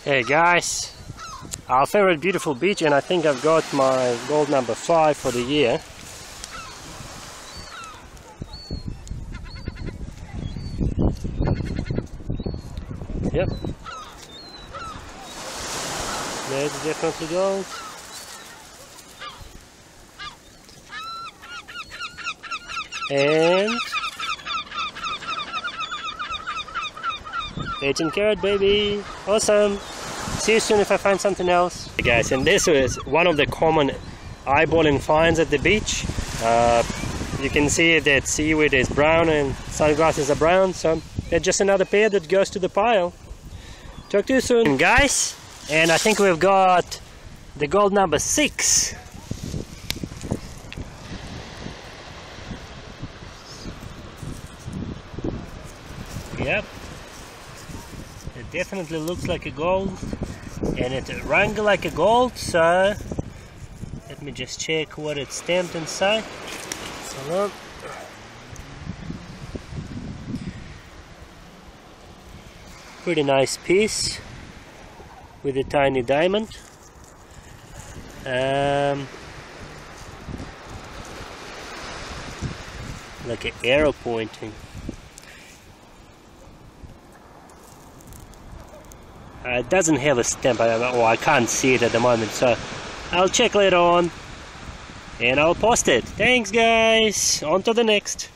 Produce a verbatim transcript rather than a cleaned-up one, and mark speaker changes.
Speaker 1: Hey guys, our favorite beautiful beach, and I think I've got my gold number five for the year. Yep, that's definitely gold. And eighteen carat, baby, awesome. See you soon if I find something else. Hey guys, and this is one of the common eyeballing finds at the beach. Uh, you can see that seaweed is brown and sunglasses are brown, so it's just another pair that goes to the pile. Talk to you soon. And guys, and I think we've got the gold number six. Yep, it definitely looks like a gold, and it rang like a gold, so let me just check what it's stamped inside. Hold on. Pretty nice piece with a tiny diamond. Um, like an arrow pointing. Uh, it doesn't have a stamp, I, oh, I can't see it at the moment, so I'll check later on and I'll post it. Thanks guys, on to the next.